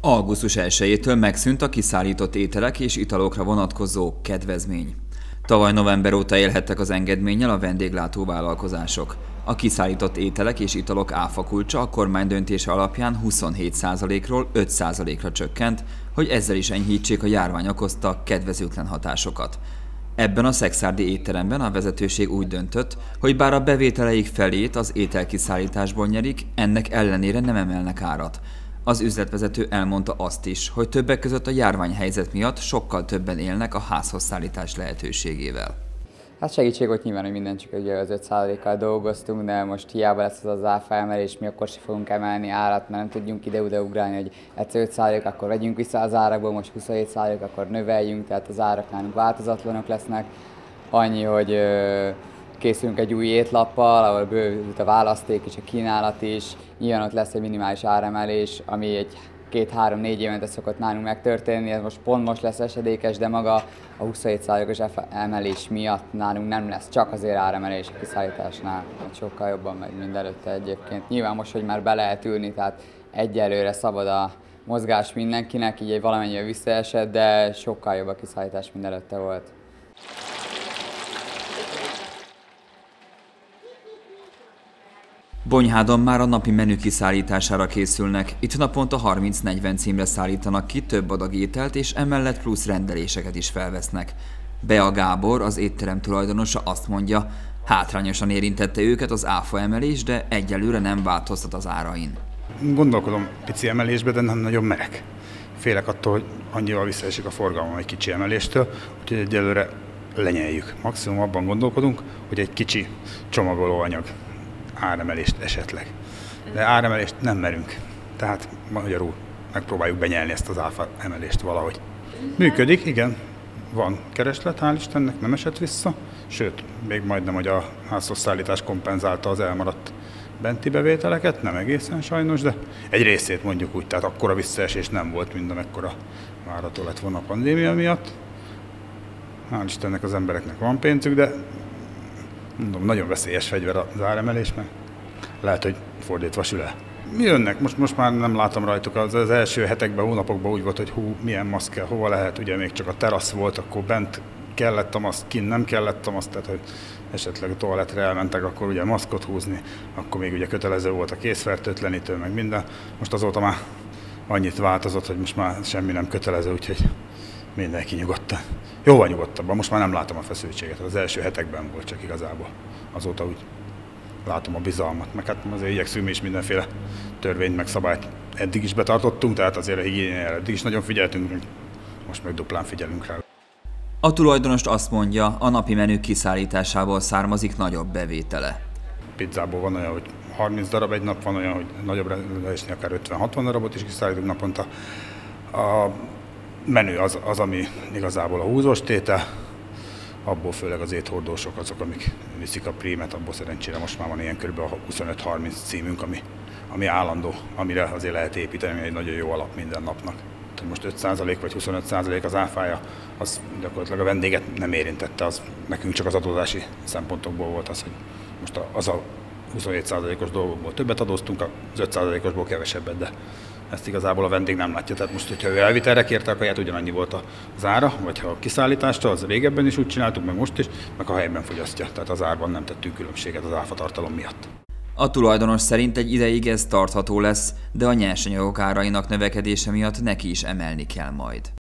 Augusztus 1-től megszűnt a kiszállított ételek és italokra vonatkozó kedvezmény. Tavaly november óta élhettek az engedménnyel a vendéglátó vállalkozások. A kiszállított ételek és italok áfakulcsa a kormány döntése alapján 27%-ról 5%-ra csökkent, hogy ezzel is enyhítsék a járvány okozta kedvezőtlen hatásokat. Ebben a szekszárdi étteremben a vezetőség úgy döntött, hogy bár a bevételeik felét az ételkiszállításból nyerik, ennek ellenére nem emelnek árat. Az üzletvezető elmondta azt is, hogy többek között a járványhelyzet miatt sokkal többen élnek a házhoz szállítás lehetőségével. Hát segítség volt nyilván, hogy minden csak ugye az 5%-kal dolgoztunk, de most hiába lesz az áfa emelés, mi akkor sem fogunk emelni árat, mert nem tudjunk ide-oda ugrálni, hogy egyszer 5%, akkor vegyünk vissza az árakból, most 27%, akkor növeljünk, tehát az árak nálunk változatlanok lesznek. Annyi, hogy készülünk egy új étlappal, ahol bővült a választék és a kínálat is. Nyilván ott lesz egy minimális áremelés, ami egy 2-3-4 évente szokott nálunk megtörténni, ez most lesz esedékes, de maga a 27%-os emelés miatt nálunk nem lesz csak azért áremelés a kiszállításnál, sokkal jobban megy, mint előtte egyébként. Nyilván most, hogy már be lehet ülni, tehát egyelőre szabad a mozgás mindenkinek, így valamennyire visszaesett, de sokkal jobb a kiszállítás, mint előtte volt. Bonyhádon már a napi menü kiszállítására készülnek. Itt naponta 30-40 címre szállítanak ki több adag ételt, és emellett plusz rendeléseket is felvesznek. Bea Gábor, az étterem tulajdonosa azt mondja, hátrányosan érintette őket az áfa emelés, de egyelőre nem változtat az árain. Gondolkodom pici emelésbe, de nem nagyon merek. Félek attól, hogy annyival visszaesik a forgalom egy kicsi emeléstől, úgyhogy egyelőre lenyeljük. Maximum abban gondolkodunk, hogy egy kicsi csomagolóanyag áremelést esetleg. De áremelést nem merünk. Tehát magyarul megpróbáljuk benyelni ezt az áfa emelést valahogy. Működik, igen. Van kereslet, hál' Istennek, nem esett vissza. Sőt, még majdnem, hogy a házhoz szállítás kompenzálta az elmaradt benti bevételeket, nem egészen sajnos, de egy részét mondjuk úgy, tehát akkora visszaesés nem volt, mint amekkora várható lett volna a pandémia miatt. Hál' Istennek az embereknek van pénzük, de mondom, nagyon veszélyes fegyver az áremelés, mert lehet, hogy fordítva sül el. Jönnek, most már nem látom rajtuk, az első hetekben, hónapokban úgy volt, hogy milyen maszk kell, hova lehet, ugye még csak a terasz volt, akkor bent kellett a maszk, kint nem kellett a maszk, tehát hogy esetleg a toaletre elmentek, akkor ugye maszkot húzni, akkor még ugye kötelező volt a kézfertőtlenítő, meg minden. Most azóta már annyit változott, hogy most már semmi nem kötelező, úgyhogy mindenki nyugodtan. Jóval nyugodtabban, most már nem látom a feszültséget, az első hetekben volt csak igazából. Azóta úgy látom a bizalmat, meg hát azért igyekszünk mi is mindenféle törvényt, meg szabályt eddig is betartottunk, tehát azért a higiéniára eddig is nagyon figyeltünk, most meg duplán figyelünk rá. A tulajdonos azt mondja, a napi menü kiszállításából származik nagyobb bevétele. Pizzából van olyan, hogy 30 darab egy nap, van olyan, hogy nagyobb rendelésnél akár 50-60 darabot is kiszállítunk naponta. A menü az, ami igazából a húzós tétel, abból főleg az éthordósok azok, amik viszik a prímet, abból szerencsére most már van ilyen kb. 25-30 címünk, ami állandó, amire azért lehet építeni, egy nagyon jó alap minden napnak. Most 5% vagy 25% az áfája, az gyakorlatilag a vendéget nem érintette, az nekünk csak az adózási szempontokból volt az, hogy most az a 27%-os dolgokból többet adóztunk, az 5%-osból kevesebbet, de ezt igazából a vendég nem látja. Tehát most, hogyha ő elvitelre kérte a kaját, ugyanannyi volt az ára, vagy ha a kiszállítástól, az régebben is úgy csináltuk, meg most is, meg a helyben fogyasztja. Tehát az árban nem tettünk különbséget az áfatartalom miatt. A tulajdonos szerint egy ideig ez tartható lesz, de a nyersanyagok árainak növekedése miatt neki is emelni kell majd.